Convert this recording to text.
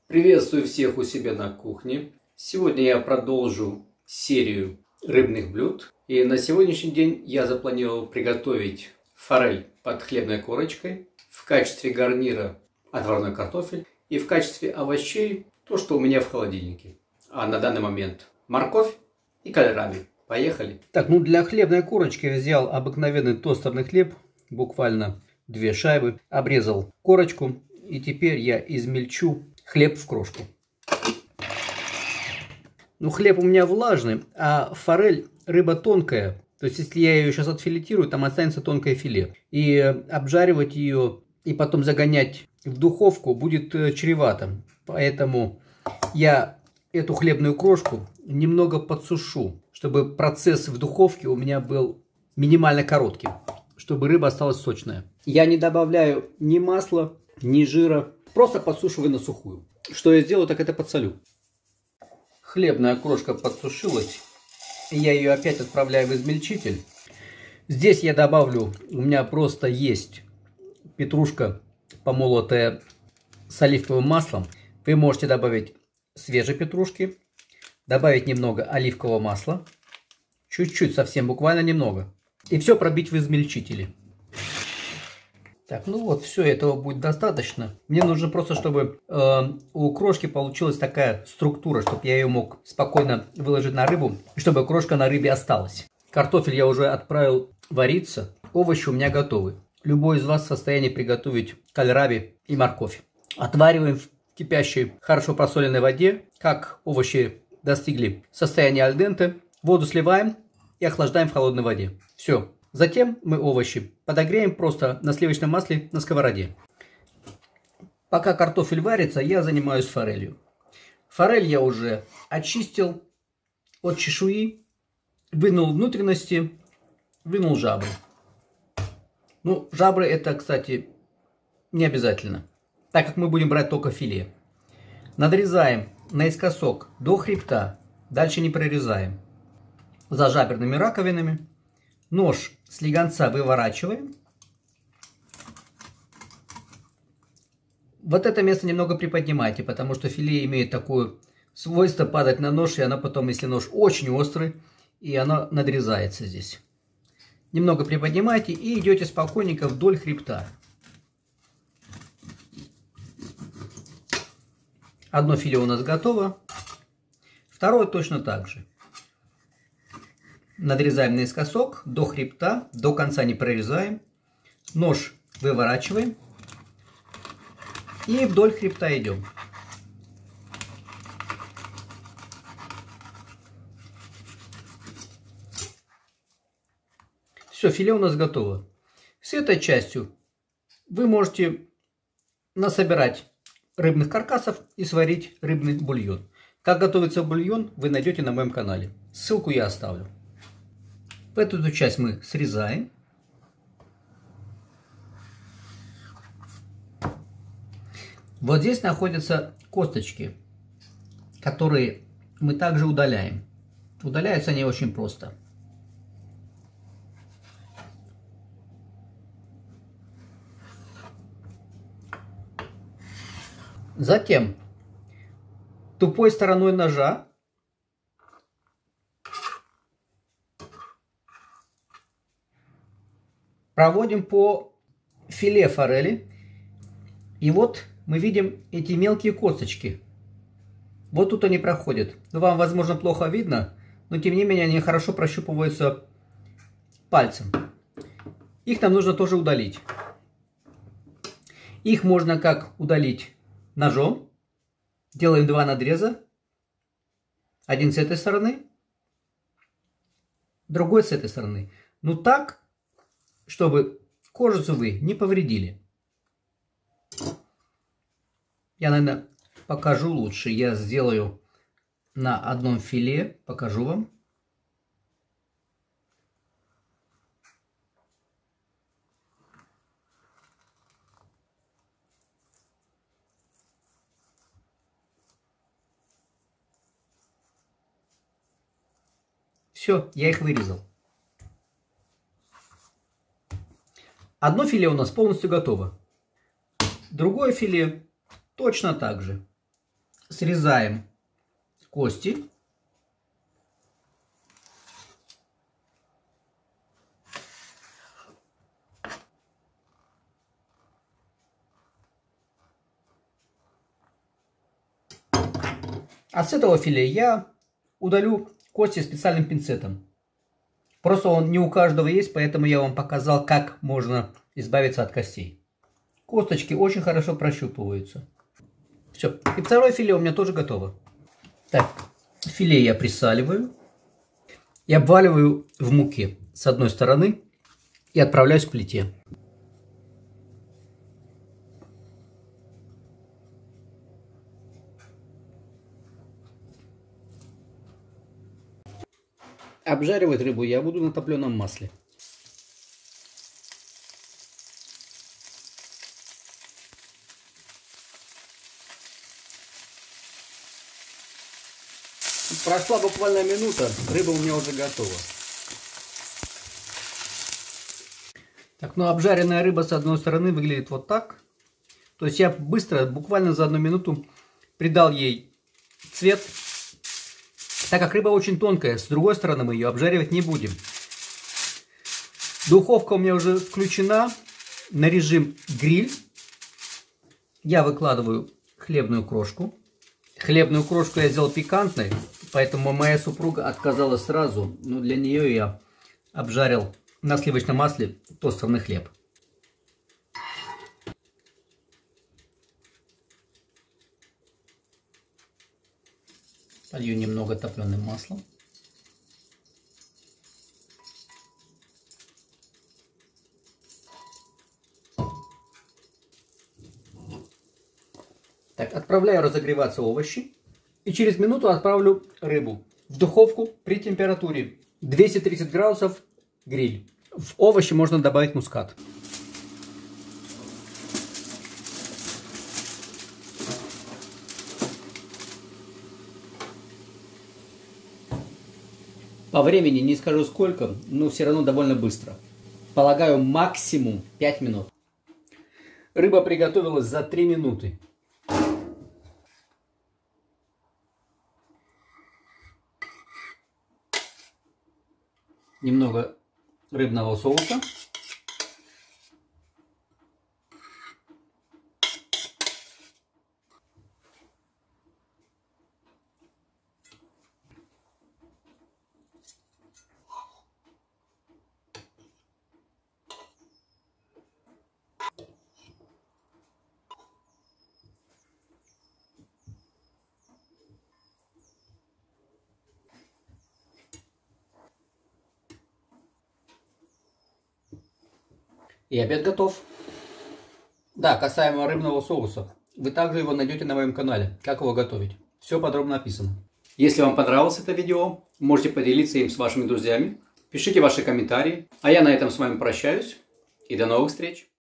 Приветствую всех у себя на кухне. Сегодня я продолжу серию рыбных блюд. И на сегодняшний день я запланировал приготовить форель под хлебной корочкой, в качестве гарнира отварной картофель и в качестве овощей то, что у меня в холодильнике. А на данный момент морковь и кальраби. Поехали! Так, для хлебной корочки я взял обыкновенный тостерный хлеб, буквально 2 шайбы, обрезал корочку и теперь я измельчу хлеб в крошку. Хлеб у меня влажный, а форель рыба тонкая. То есть, если я ее сейчас отфилетирую, там останется тонкое филе. И обжаривать ее и потом загонять в духовку будет чревато. Поэтому я эту хлебную крошку немного подсушу, чтобы процесс в духовке у меня был минимально короткий, чтобы рыба осталась сочная. Я не добавляю ни масла, ни жира, просто подсушиваю на сухую. Что я сделаю, так это подсолю. Хлебная крошка подсушилась, и я ее опять отправляю в измельчитель. Здесь я добавлю, у меня просто есть петрушка помолотая с оливковым маслом. Вы можете добавить свежей петрушки, добавить немного оливкового масла, чуть-чуть, совсем буквально немного, и все пробить в измельчителе. Так, все, этого будет достаточно. Мне нужно просто, чтобы у крошки получилась такая структура, чтобы я ее мог спокойно выложить на рыбу, и чтобы крошка на рыбе осталась. Картофель я уже отправил вариться, овощи у меня готовы. Любой из вас в состоянии приготовить кальраби и морковь. Отвариваем в кипящей, хорошо просоленной воде. Как овощи достигли состояния аль денте, воду сливаем и охлаждаем в холодной воде. Все. Затем мы овощи подогреем просто на сливочном масле на сковороде. Пока картофель варится, я занимаюсь форелью. Форель я уже очистил от чешуи, вынул внутренности, вынул жабры. Жабры это, кстати, не обязательно, так как мы будем брать только филе. Надрезаем наискосок до хребта, дальше не прорезаем. За жаберными раковинами. Нож с легонца выворачиваем. Вот это место немного приподнимайте, потому что филе имеет такое свойство падать на нож, и оно потом, если нож очень острый, и оно надрезается здесь. Немного приподнимайте и идете спокойненько вдоль хребта. Одно филе у нас готово, второе точно так же. Надрезаем наискосок до хребта, до конца не прорезаем. Нож выворачиваем и вдоль хребта идем. Все, филе у нас готово. С этой частью вы можете насобирать рыбных каркасов и сварить рыбный бульон. Как готовится бульон, вы найдете на моем канале. Ссылку я оставлю. Эту часть мы срезаем. Вот здесь находятся косточки, которые мы также удаляем. Удаляются они очень просто. Затем тупой стороной ножа проводим по филе форели. И вот мы видим эти мелкие косточки. Вот тут они проходят. Вам, возможно, плохо видно, но тем не менее они хорошо прощупываются пальцем. Их нам нужно тоже удалить. Их можно как удалить ножом. Делаем 2 надреза. Один с этой стороны, другой с этой стороны. Так, чтобы кожицу вы не повредили. Я, наверное, покажу лучше. Я сделаю на одном филе. Покажу вам. Все, я их вырезал. Одно филе у нас полностью готово. Другое филе точно так же. срезаем кости. А с этого филе я удалю кости специальным пинцетом. Просто он не у каждого есть, поэтому я вам показал, как можно избавиться от костей. Косточки очень хорошо прощупываются. Все. И второе филе у меня тоже готово. Так, филе я присаливаю и обваливаю в муке с одной стороны и отправляюсь к плите. Обжаривать рыбу я буду на топленом масле. Прошла буквально минута, рыба у меня уже готова. Так, ну обжаренная рыба с одной стороны выглядит вот так. То есть я быстро, буквально за 1 минуту придал ей цвет. Так как рыба очень тонкая, с другой стороны мы ее обжаривать не будем. Духовка у меня уже включена на режим гриль. Я выкладываю хлебную крошку. Хлебную крошку я сделал пикантной, поэтому моя супруга отказалась сразу. Но для нее я обжарил на сливочном масле тостовый хлеб. Полью немного топленым маслом. Так, отправляю разогреваться овощи. И через минуту отправлю рыбу в духовку при температуре 230 градусов гриль. В овощи можно добавить мускат. По времени не скажу сколько, но все равно довольно быстро. Полагаю, максимум 5 минут. Рыба приготовилась за 3 минуты. Немного рыбного соуса. И обед готов. Да, касаемо рыбного соуса. Вы также его найдете на моем канале. Как его готовить. Все подробно описано. Если вам понравилось это видео, можете поделиться им с вашими друзьями. Пишите ваши комментарии. А я на этом с вами прощаюсь. И до новых встреч.